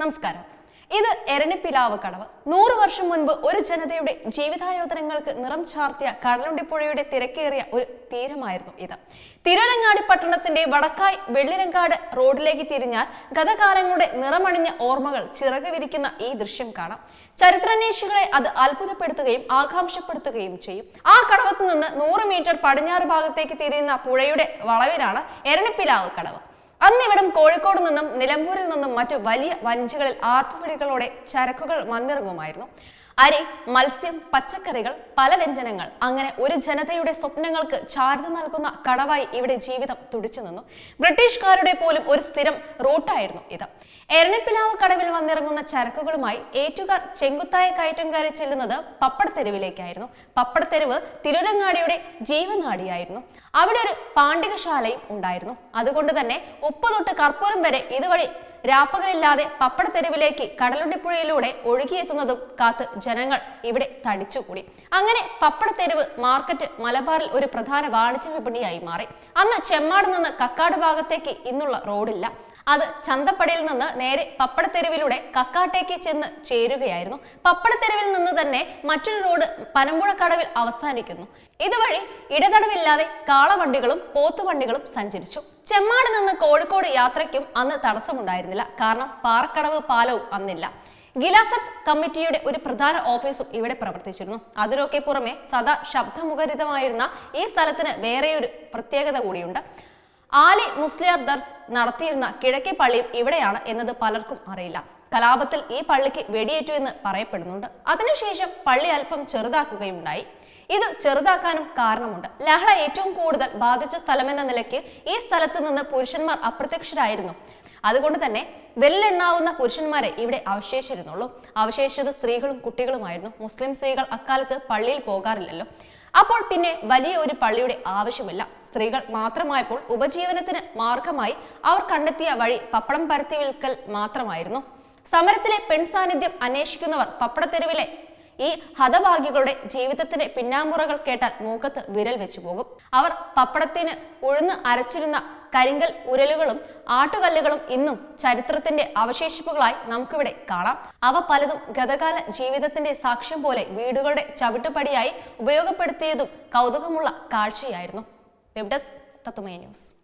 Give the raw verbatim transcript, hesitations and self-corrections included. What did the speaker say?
നമസ്കാരം. ഇത് എരണിപ്പിലാവ് കടവ്. നൂറ് വർഷം മുൻപ് ഒരു ജനതയുടെ ജീവിതായോധനങ്ങൾക്ക് നിറം ചാർത്തിയ കടലുണ്ടിപ്പുഴയുടെ തിരക്കേറിയ ഒരു തീരമായിരുന്നു ഇത്. തിരുവരങ്ങാടി പട്ടണത്തിന്റെ വടക്കായി വെള്ളിരങ്കാട് റോഡിലേക്ക് തിരിഞ്ഞാൽ ഗതകാലങ്ങളുടെ നിറമണിഞ്ഞ ഓർമ്മകൾ ചിറക് വിരിക്കുന്ന ഈ ദൃശ്യം കാണാം. ചരിത്രാന്വേഷികളെ അത് അത്ഭുതപ്പെടുത്തുകയും ആകാംക്ഷപ്പെടുത്തുകയും ചെയ്യും. ആ കടവത്ത് നിന്ന് നൂറ് മീറ്റർ പടിഞ്ഞാറ് ഭാഗത്തേക്ക് തിരിയുന്ന പുഴയുടെ വളവിലാണ് എരണിപ്പിലാവ് കടവ്. അന്നിവിടം കോഴിക്കോട് നിന്നും നിലമ്പൂരിൽ നിന്നും മറ്റു വലിയ വഞ്ചികളിൽ ആർപ്പുവിളികളോടെ ചരക്കുകൾ വന്നിറങ്ങുമായിരുന്നു. അരി, മത്സ്യം, പച്ചക്കറികൾ, പല വ്യഞ്ജനങ്ങൾ, അങ്ങനെ ഒരു ജനതയുടെ സ്വപ്നങ്ങൾക്ക് ചാർജ് നൽകുന്ന കടവായി ഇവിടെ ജീവിതം തുടിച്ചു നിന്നു. ബ്രിട്ടീഷുകാരുടെ പോലും ഒരു സ്ഥിരം റൂട്ടായിരുന്നു ഇത്. എരണിപ്പിലാവ് കടവിൽ വന്നിറങ്ങുന്ന ചരക്കുകളുമായി ഏറ്റുകാർ ചെങ്കുത്തായ കയറ്റം കയറി ചെല്ലുന്നത് പപ്പടത്തെരുവിലേക്കായിരുന്നു. പപ്പടത്തെരുവ് തിരുവരങ്ങാടിയുടെ ജീവനാഡിയായിരുന്നു. അവിടെ ഒരു പാണ്ഡികശാലയും ഉണ്ടായിരുന്നു. അതുകൊണ്ട് തന്നെ ഉപ്പ് തൊട്ട് കർപ്പൂരം വരെ ഇതുവഴി രാപ്പകലില്ലാതെ പപ്പടത്തെരുവിലേക്ക് കടലുണ്ടിപ്പുഴയിലൂടെ ഒഴുകിയെത്തുന്നതും കാത്ത് ജനങ്ങൾ ഇവിടെ തടിച്ചുകൂടി. അങ്ങനെ പപ്പടത്തെരുവ് മാർക്കറ്റ് മലബാറിൽ ഒരു പ്രധാന വാണിജ്യ വിപണിയായി മാറി. അന്ന് ചെമ്മാട് നിന്ന് കക്കാട് ഭാഗത്തേക്ക് ഇന്നുള്ള റോഡില്ല. അത് ചന്തപ്പടിയിൽ നിന്ന് നേരെ പപ്പടത്തെരുവിലൂടെ കക്കാട്ടേക്ക് ചെന്ന് ചേരുകയായിരുന്നു. പപ്പടത്തെരുവിൽ നിന്ന് തന്നെ മറ്റൊരു റോഡ് പനമ്പുഴ കടവിൽ അവസാനിക്കുന്നു. ഇതുവഴി ഇടതടവില്ലാതെ കാളവണ്ടികളും പോത്തുവണ്ടികളും സഞ്ചരിച്ചു. ചെമ്മാട് നിന്ന് കോഴിക്കോട് യാത്രയ്ക്കും അന്ന് തടസ്സമുണ്ടായിരുന്നില്ല. കാരണം പാറക്കടവ് പാലവും അന്നില്ല. ഖിലാഫത്ത് കമ്മിറ്റിയുടെ ഒരു പ്രധാന ഓഫീസും ഇവിടെ പ്രവർത്തിച്ചിരുന്നു. അതിനൊക്കെ പുറമെ സദാ ശബ്ദമുഖരിതമായിരുന്ന ഈ സ്ഥലത്തിന് വേറെയൊരു പ്രത്യേകത കൂടിയുണ്ട്. ആലി മുസ്ലിയാർ ദർസ് നടത്തിയിരുന്ന കിഴക്കേ പള്ളിയും ഇവിടെയാണ് എന്നത് പലർക്കും അറിയില്ല. കലാപത്തിൽ ഈ പള്ളിക്ക് വെടിയേറ്റു എന്ന് പറയപ്പെടുന്നുണ്ട്. അതിനുശേഷം പള്ളി അല്പം ചെറുതാക്കുകയുണ്ടായി. ഇത് ചെറുതാക്കാനും കാരണമുണ്ട്. ലഹള ഏറ്റവും കൂടുതൽ ബാധിച്ച സ്ഥലമെന്ന നിലയ്ക്ക് ഈ സ്ഥലത്ത് നിന്ന് പുരുഷന്മാർ അപ്രത്യക്ഷരായിരുന്നു. അതുകൊണ്ട് തന്നെ വെല്ലെണ്ണാവുന്ന പുരുഷന്മാരെ ഇവിടെ അവശേഷിച്ചിരുന്നുള്ളൂ. അവശേഷിച്ചത് സ്ത്രീകളും കുട്ടികളുമായിരുന്നു. മുസ്ലിം സ്ത്രീകൾ അക്കാലത്ത് പള്ളിയിൽ പോകാറില്ലല്ലോ. അപ്പോൾ പിന്നെ വലിയ ഒരു പള്ളിയുടെ ആവശ്യമില്ല. സ്ത്രീകൾ മാത്രമായപ്പോൾ ഉപജീവനത്തിന് മാർഗമായി അവർ കണ്ടെത്തിയ വഴി പപ്പടം പരത്തി വിൽക്കൽ മാത്രമായിരുന്നു. സമരത്തിലെ പെൺസാന്നിധ്യം അന്വേഷിക്കുന്നവർ പപ്പടത്തെരുവിലെ ഈ ഹതഭാഗ്യകളുടെ ജീവിതത്തിന്റെ പിന്നാമ്പുറകൾ കേട്ടാൽ മൂക്കത്ത് വിരൽ വെച്ചു പോകും. അവർ പപ്പടത്തിന് ഉഴുന്ന് അരച്ചിരുന്ന കരിങ്കൽ ഉരലുകളും ആട്ടുകല്ലുകളും ഇന്നും ചരിത്രത്തിന്റെ അവശേഷിപ്പുകളായി നമുക്കിവിടെ കാണാം. അവ പലതും ഗതകാല ജീവിതത്തിന്റെ സാക്ഷ്യം പോലെ വീടുകളുടെ ചവിട്ടുപടിയായി ഉപയോഗപ്പെടുത്തിയതും കൗതുകമുള്ള കാഴ്ചയായിരുന്നു. Web desk Tattvamayi news.